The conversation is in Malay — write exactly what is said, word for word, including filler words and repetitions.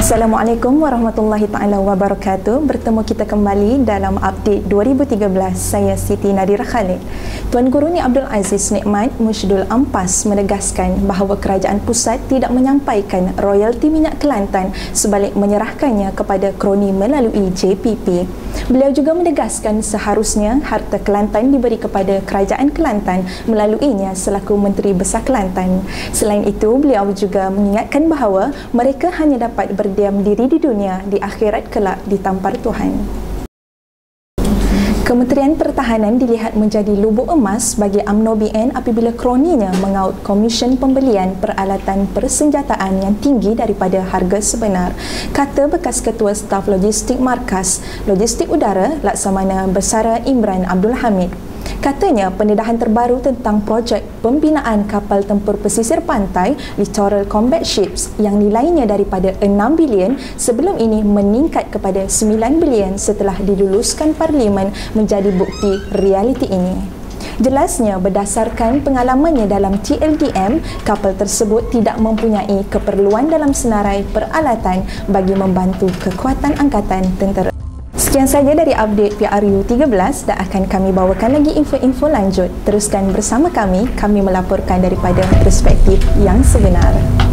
Assalamualaikum warahmatullahi taala wabarakatuh. Bertemu kita kembali dalam update dua ribu tiga belas. Saya Siti Nadira Khalid. Tuan Guru Ni Abdul Aziz Nikmat Mushdul Ampas menegaskan bahawa kerajaan pusat tidak menyampaikan royalti minyak Kelantan sebalik menyerahkannya kepada kroni melalui J P P. Beliau juga menegaskan seharusnya harta Kelantan diberi kepada kerajaan Kelantan melaluinya selaku Menteri Besar Kelantan. Selain itu, beliau juga mengingatkan bahawa mereka hanya dapat berdiam diri di dunia, di akhirat kelak ditampar Tuhan. Kementerian Pertahanan dilihat menjadi lubuk emas bagi U M N O B N apabila kroninya mengaut komisen pembelian peralatan persenjataan yang tinggi daripada harga sebenar, kata bekas Ketua Staf Logistik Markas Logistik Udara Laksamana Bersara Imran Abdul Hamid. Katanya pendedahan terbaru tentang projek pembinaan kapal tempur pesisir pantai Littoral Combat Ships yang nilainya daripada enam bilion sebelum ini meningkat kepada sembilan bilion setelah diluluskan Parlimen menjadi bukti realiti ini. Jelasnya berdasarkan pengalamannya dalam T L D M, kapal tersebut tidak mempunyai keperluan dalam senarai peralatan bagi membantu kekuatan angkatan tentera. Sekian saja dari update P R U tiga belas dan akan kami bawakan lagi info-info lanjut. Teruskan bersama kami, kami melaporkan daripada perspektif yang sebenar.